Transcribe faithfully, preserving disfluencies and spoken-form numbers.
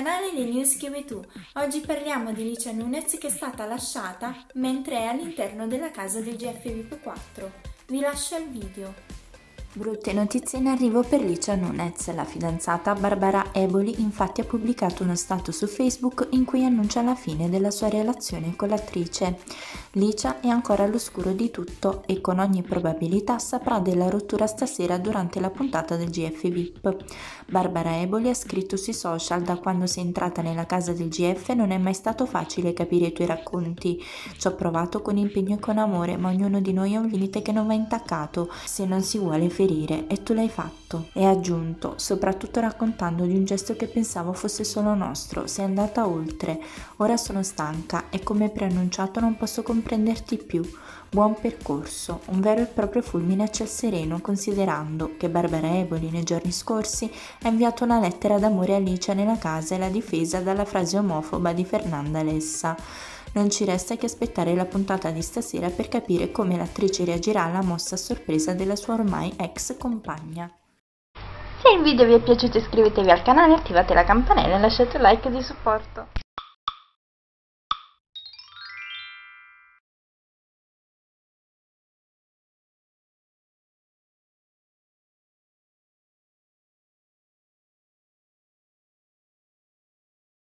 canale Le News che vuoi tu. Oggi parliamo di Licia Nunez che è stata lasciata mentre è all'interno della casa del G F V I P quattro. Vi lascio il video. Brutte notizie in arrivo per Licia Nunez. La fidanzata Barbara Eboli infatti ha pubblicato uno status su Facebook in cui annuncia la fine della sua relazione con l'attrice. Licia è ancora all'oscuro di tutto e con ogni probabilità saprà della rottura stasera durante la puntata del G F V I P. Barbara Eboli ha scritto sui social: da quando sei entrata nella casa del G F non è mai stato facile capire i tuoi racconti. Ci ho provato con impegno e con amore, ma ognuno di noi ha un limite che non va intaccato se non si vuole ferire, e tu l'hai fatto. E ha aggiunto, soprattutto raccontando di un gesto che pensavo fosse solo nostro: sei andata oltre. Ora sono stanca e come preannunciato non posso comprenderti più. Buon percorso, un vero e proprio fulmine a ciel sereno, considerando che Barbara Eboli nei giorni scorsi ha inviato una lettera d'amore a Licia nella casa e l'ha difesa dalla frase omofoba di Fernanda Lessa. Non ci resta che aspettare la puntata di stasera per capire come l'attrice reagirà alla mossa a sorpresa della sua ormai ex compagna. Se il video vi è piaciuto iscrivetevi al canale, attivate la campanella e lasciate un like di supporto.